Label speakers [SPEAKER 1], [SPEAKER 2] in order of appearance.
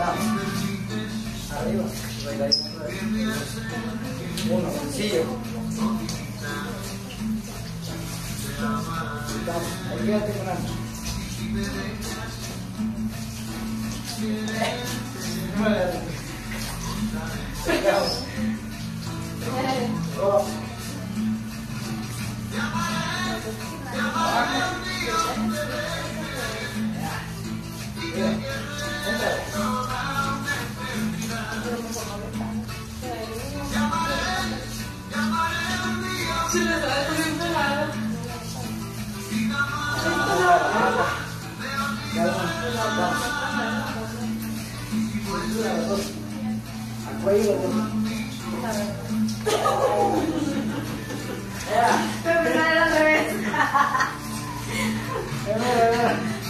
[SPEAKER 1] Arriba. Uno, sencillo. Ahí quédate con algo. Al cuello.
[SPEAKER 2] Pero me sale al revés.